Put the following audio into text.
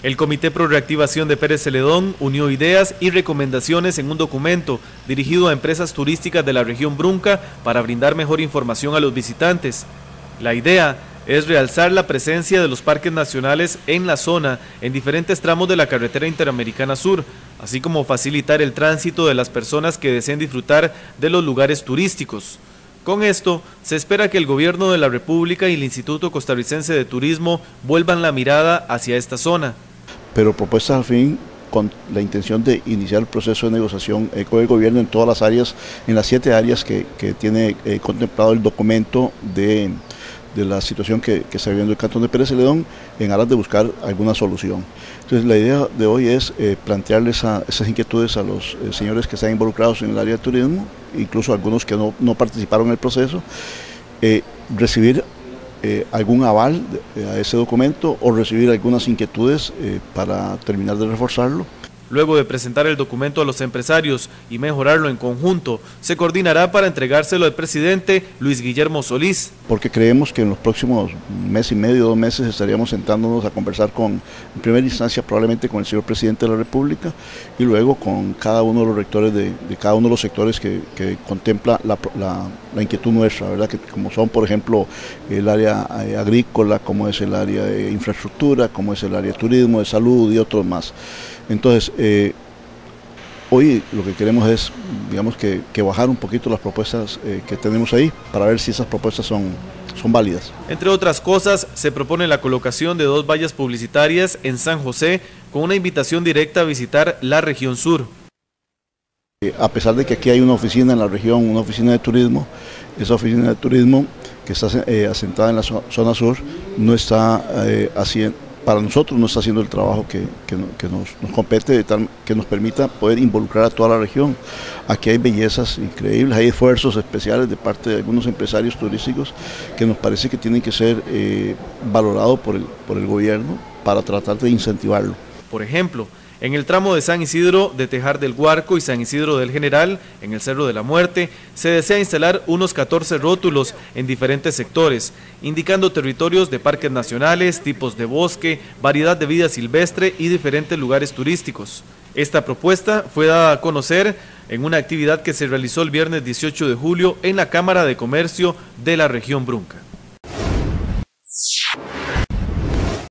El Comité Pro Reactivación de Pérez Celedón unió ideas y recomendaciones en un documento dirigido a empresas turísticas de la región Brunca para brindar mejor información a los visitantes. La idea es realzar la presencia de los parques nacionales en la zona en diferentes tramos de la carretera interamericana sur, así como facilitar el tránsito de las personas que deseen disfrutar de los lugares turísticos. Con esto, se espera que el Gobierno de la República y el Instituto Costarricense de Turismo vuelvan la mirada hacia esta zona. Pero propuestas al fin con la intención de iniciar el proceso de negociación con el gobierno en todas las áreas, en las 7 áreas que tiene contemplado el documento de la situación que está viviendo el Cantón de Pérez Celedón, en aras de buscar alguna solución. Entonces la idea de hoy es plantearles esas inquietudes a los señores que están involucrados en el área de turismo, incluso algunos que no participaron en el proceso, recibir algún aval a ese documento o recibir algunas inquietudes para terminar de reforzarlo. Luego de presentar el documento a los empresarios y mejorarlo en conjunto, se coordinará para entregárselo al presidente Luis Guillermo Solís. Porque creemos que en los próximos mes y medio, 2 meses, estaríamos sentándonos a conversar en primera instancia probablemente con el señor presidente de la República y luego con cada uno de los rectores de cada uno de los sectores que contempla la inquietud nuestra, ¿verdad? Que como son, por ejemplo, el área agrícola, como es el área de infraestructura, como es el área de turismo, de salud y otros más. Entonces, hoy lo que queremos es, digamos, que bajar un poquito las propuestas que tenemos ahí para ver si esas propuestas son válidas. Entre otras cosas, se propone la colocación de 2 vallas publicitarias en San José con una invitación directa a visitar la región sur. A pesar de que aquí hay una oficina en la región, una oficina de turismo, esa oficina de turismo que está asentada en la zona sur no está haciendo, para nosotros no está haciendo el trabajo que nos compete, que nos permita poder involucrar a toda la región. Aquí hay bellezas increíbles, hay esfuerzos especiales de parte de algunos empresarios turísticos que nos parece que tienen que ser valorados por el gobierno para tratar de incentivarlo. Por ejemplo, en el tramo de San Isidro de Tejar del Guarco y San Isidro del General, en el Cerro de la Muerte, se desea instalar unos 14 rótulos en diferentes sectores, indicando territorios de parques nacionales, tipos de bosque, variedad de vida silvestre y diferentes lugares turísticos. Esta propuesta fue dada a conocer en una actividad que se realizó el viernes 18 de julio en la Cámara de Comercio de la región Brunca.